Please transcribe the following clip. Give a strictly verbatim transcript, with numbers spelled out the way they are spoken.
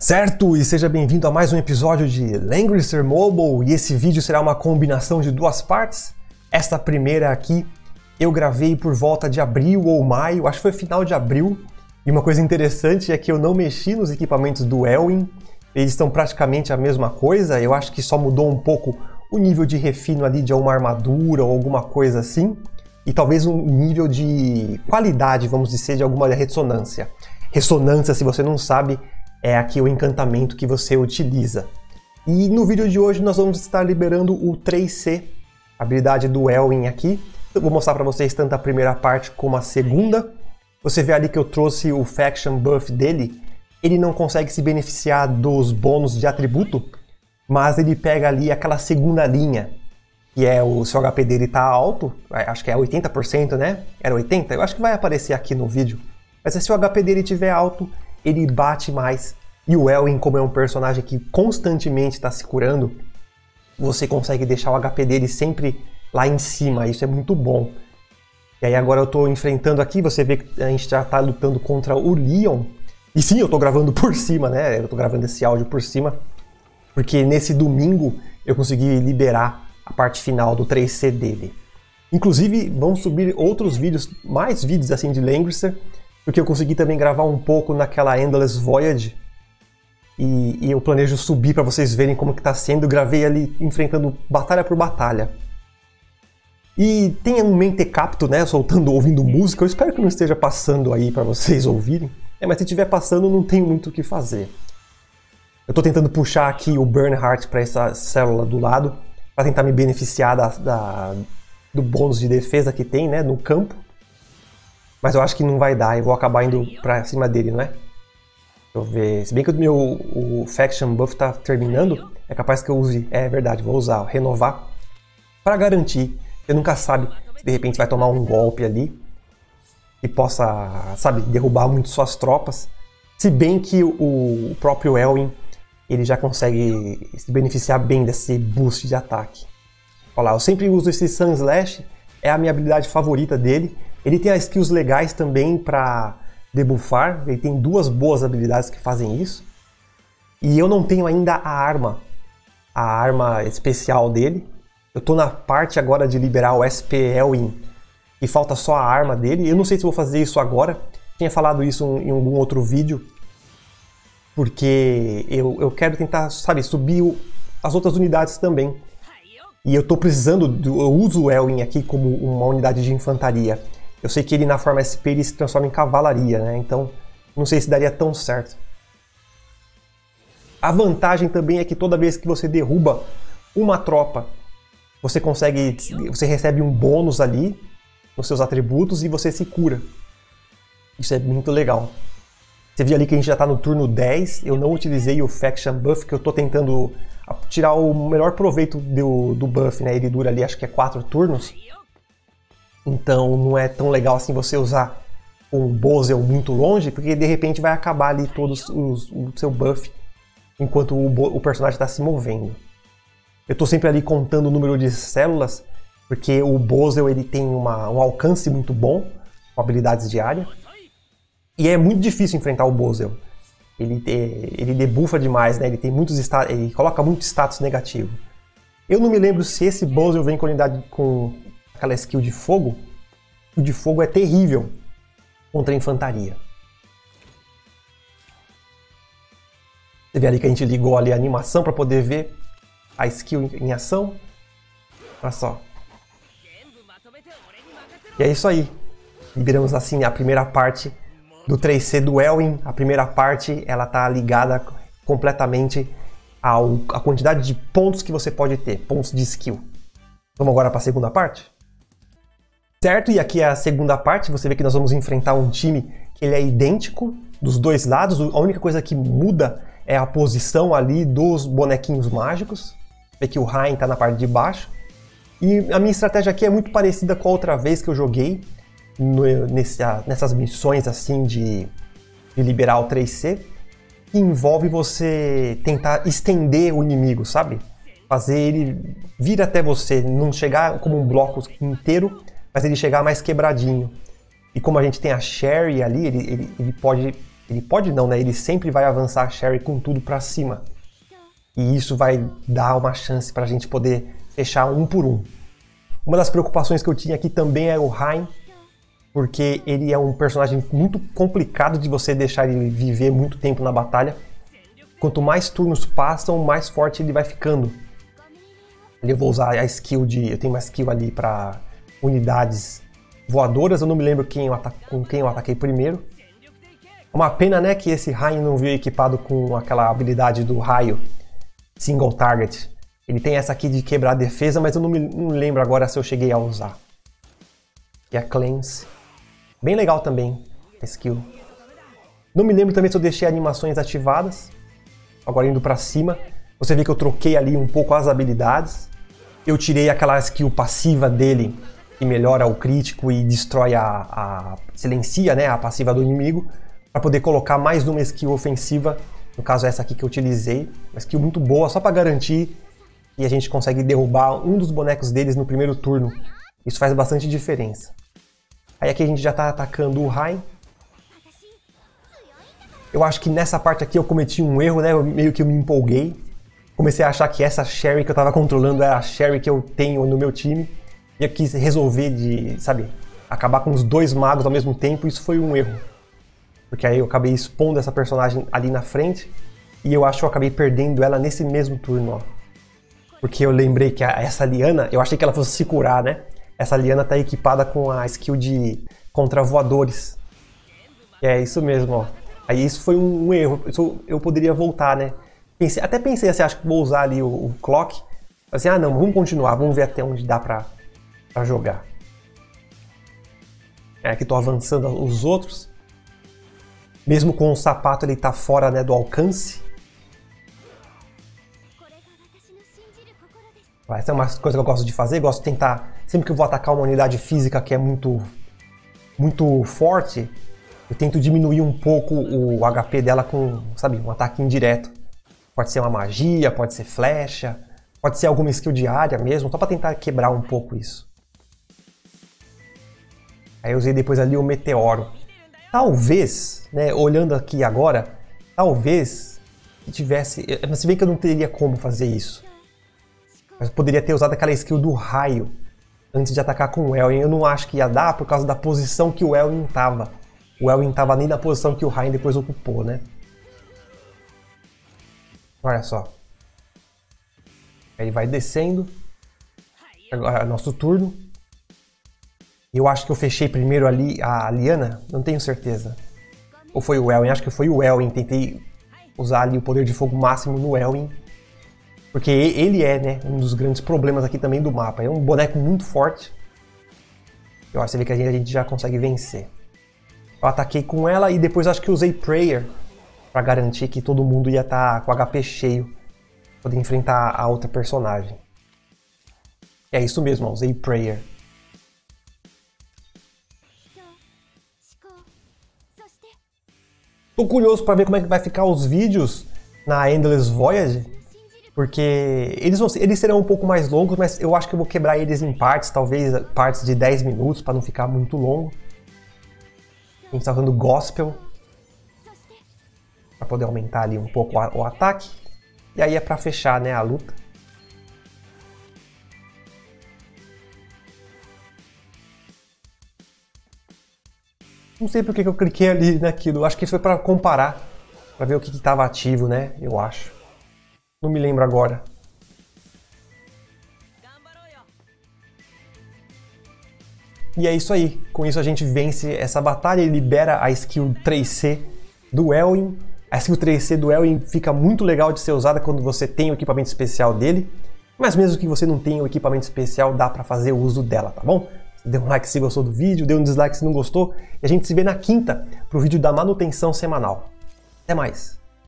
Certo, e seja bem-vindo a mais um episódio de Langrisser Mobile, e esse vídeo será uma combinação de duas partes. Esta primeira aqui eu gravei por volta de abril ou maio, acho que foi final de abril, e uma coisa interessante é que eu não mexi nos equipamentos do Elwyn, eles estão praticamente a mesma coisa, eu acho que só mudou um pouco o nível de refino ali de uma armadura ou alguma coisa assim, e talvez um nível de qualidade, vamos dizer, de alguma ressonância. Ressonância, se você não sabe, é aqui o encantamento que você utiliza. E no vídeo de hoje nós vamos estar liberando o três C, a habilidade do Elwyn aqui. Eu vou mostrar para vocês tanto a primeira parte como a segunda. Você vê ali que eu trouxe o Faction Buff dele. Ele não consegue se beneficiar dos bônus de atributo, mas ele pega ali aquela segunda linha, que é o seu H P dele tá alto, acho que é oitenta por cento, né? Era oitenta por cento? Eu acho que vai aparecer aqui no vídeo. Mas se o H P dele estiver alto, ele bate mais. E o Elwyn, como é um personagem que constantemente está se curando, você consegue deixar o H P dele sempre lá em cima. Isso é muito bom. E aí agora eu estou enfrentando aqui, você vê que a gente já está lutando contra o Leon. E sim, eu estou gravando por cima, né? Eu estou gravando esse áudio por cima. Porque nesse domingo eu consegui liberar a parte final do três C dele. Inclusive, vão subir outros vídeos, mais vídeos assim de Langrisser, porque eu consegui também gravar um pouco naquela Endless Voyage. E, e eu planejo subir para vocês verem como que tá sendo. Eu gravei ali enfrentando batalha por batalha. E tem um mentecapto, né, soltando, ouvindo música. Eu espero que não esteja passando aí para vocês ouvirem. É, mas se estiver passando, não tenho muito o que fazer. Eu estou tentando puxar aqui o Bernhardt para essa célula do lado, para tentar me beneficiar da, da, do bônus de defesa que tem, né, no campo. Mas eu acho que não vai dar, eu vou acabar indo para cima dele, não é? Deixa eu ver, se bem que o meu o Faction Buff está terminando, é capaz que eu use, é verdade, vou usar, renovar, para garantir. Você nunca sabe se de repente vai tomar um golpe ali e possa, sabe, derrubar muito suas tropas. Se bem que o, o próprio Elwyn, ele já consegue se beneficiar bem desse boost de ataque. Olha lá, eu sempre uso esse Sun Slash, é a minha habilidade favorita dele. Ele tem as skills legais também para debuffar, ele tem duas boas habilidades que fazem isso. E eu não tenho ainda a arma, a arma especial dele. Eu tô na parte agora de liberar o S P Elwyn, e falta só a arma dele. Eu não sei se vou fazer isso agora, tinha falado isso em algum outro vídeo, porque eu, eu quero tentar, sabe, subir o, as outras unidades também. E eu tô precisando, do, eu uso o Elwyn aqui como uma unidade de infantaria. Eu sei que ele na forma S P ele se transforma em cavalaria, né? Então não sei se daria tão certo. A vantagem também é que toda vez que você derruba uma tropa, você consegue, você recebe um bônus ali nos seus atributos e você se cura. Isso é muito legal. Você viu ali que a gente já está no turno dez, eu não utilizei o Faction Buff, que eu estou tentando tirar o melhor proveito do, do buff, né? Ele dura ali acho que é quatro turnos. Então não é tão legal assim você usar um Bozel muito longe, porque de repente vai acabar ali todo os, o seu buff enquanto o, o personagem está se movendo. Eu estou sempre ali contando o número de células, porque o Bozel ele tem uma, um alcance muito bom, com habilidades de área. E é muito difícil enfrentar o Bozel. Ele, ele debuffa demais, né? Ele tem muitos status, ele coloca muito status negativo. Eu não me lembro se esse Bozel vem com unidade com aquela skill de fogo. O de fogo é terrível contra a infantaria. Você vê ali que a gente ligou ali a animação para poder ver a skill em ação. Olha só. E é isso aí. Liberamos assim a primeira parte do três C do Elwyn. A primeira parte ela está ligada completamente ao, à quantidade de pontos que você pode ter, pontos de skill. Vamos agora para a segunda parte? Certo, e aqui é a segunda parte, você vê que nós vamos enfrentar um time que ele é idêntico dos dois lados, a única coisa que muda é a posição ali dos bonequinhos mágicos. Vê que o Rain está na parte de baixo. E a minha estratégia aqui é muito parecida com a outra vez que eu joguei, no, nesse, nessas missões assim de, de liberar o três C, que envolve você tentar estender o inimigo, sabe? Fazer ele vir até você, não chegar como um bloco inteiro, mas ele chegar mais quebradinho. E como a gente tem a Sherry ali, ele, ele, ele pode Ele pode não, né? Ele sempre vai avançar a Sherry com tudo pra cima. E isso vai dar uma chance pra gente poder fechar um por um. Uma das preocupações que eu tinha aqui também é o Hein, porque ele é um personagem muito complicado de você deixar ele viver muito tempo na batalha. Quanto mais turnos passam, mais forte ele vai ficando. Ali eu vou usar a skill de... Eu tenho uma skill ali pra unidades voadoras. Eu não me lembro quem eu ata... com quem eu ataquei primeiro. É uma pena, né, que esse Hein não veio equipado com aquela habilidade do raio Single Target. Ele tem essa aqui de quebrar a defesa, mas eu não me não lembro agora se eu cheguei a usar. E a Cleanse. Bem legal também, a skill. Não me lembro também se eu deixei animações ativadas. Agora indo pra cima. Você vê que eu troquei ali um pouco as habilidades. Eu tirei aquela skill passiva dele, que melhora o crítico e destrói a... a silencia, né, a passiva do inimigo, para poder colocar mais uma skill ofensiva. No caso essa aqui que eu utilizei. Uma skill muito boa, só para garantir que a gente consegue derrubar um dos bonecos deles no primeiro turno. Isso faz bastante diferença. Aí aqui a gente já está atacando o Hein. Eu acho que nessa parte aqui eu cometi um erro, né? Eu, meio que eu me empolguei. Comecei a achar que essa Sherry que eu estava controlando era a Sherry que eu tenho no meu time. E eu quis resolver de, sabe, acabar com os dois magos ao mesmo tempo. Isso foi um erro. Porque aí eu acabei expondo essa personagem ali na frente. E eu acho que eu acabei perdendo ela nesse mesmo turno, ó. Porque eu lembrei que a, essa Liana, eu achei que ela fosse se curar, né? Essa Liana tá equipada com a skill de contra voadores. É isso mesmo, ó. Aí isso foi um, um erro. Isso eu poderia voltar, né? Pensei, até pensei assim, acho que vou usar ali o, o Clock. Assim, ah não, vamos continuar, vamos ver até onde dá pra, pra jogar. É, aqui tô avançando os outros. Mesmo com o sapato ele tá fora, né, do alcance. Essa é uma coisa que eu gosto de fazer, gosto de tentar, sempre que eu vou atacar uma unidade física que é muito, muito forte, eu tento diminuir um pouco o H P dela com, sabe, um ataque indireto. Pode ser uma magia, pode ser flecha, pode ser alguma skill de área mesmo, só para tentar quebrar um pouco isso. Aí eu usei depois ali o Meteoro. Talvez, né, olhando aqui agora, talvez tivesse, se bem que eu não teria como fazer isso. Mas eu poderia ter usado aquela skill do raio antes de atacar com o Elwyn. Eu não acho que ia dar por causa da posição que o Elwyn estava. O Elwyn estava nem na posição que o Hein depois ocupou, né? Olha só. Aí vai descendo. Agora é nosso turno. Eu acho que eu fechei primeiro ali a Liana. Não tenho certeza. Ou foi o Elwyn? Acho que foi o Elwyn. Tentei usar ali o poder de fogo máximo no Elwyn. Porque ele é, né, um dos grandes problemas aqui também do mapa. É um boneco muito forte. Eu acho que você vê que a gente, a gente já consegue vencer. Eu ataquei com ela e depois acho que usei Prayer para garantir que todo mundo ia estar com o H P cheio para poder enfrentar a outra personagem. É isso mesmo, ó, usei Prayer. Tô curioso para ver como é que vai ficar os vídeos na Endless Voyage. Porque eles, vão, eles serão um pouco mais longos, mas eu acho que eu vou quebrar eles em partes, talvez partes de dez minutos, para não ficar muito longo. A gente está usando Gospel, para poder aumentar ali um pouco o ataque. E aí é para fechar, né, a luta. Não sei porque que eu cliquei ali naquilo, acho que isso foi para comparar, para ver o que estava ativo, né, eu acho. Não me lembro agora. E é isso aí. Com isso a gente vence essa batalha e libera a skill três C do Elwyn. A skill três C do Elwyn fica muito legal de ser usada quando você tem o equipamento especial dele. Mas mesmo que você não tenha o equipamento especial, dá pra fazer o uso dela, tá bom? Dê um like se gostou do vídeo, dê um dislike se não gostou. E a gente se vê na quinta pro vídeo da manutenção semanal. Até mais!